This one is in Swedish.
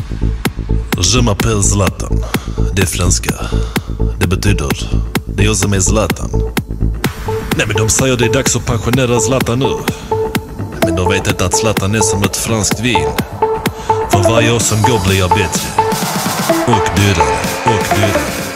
Je m'appelle Zlatan. Det är franska. Det betyder det är jag som är Zlatan. Nej, men de säger det är dags att pensionera Zlatan nu. Men de vet inte att Zlatan är som ett franskt vin. För varje år som går blir jag bättre. Och dyrare.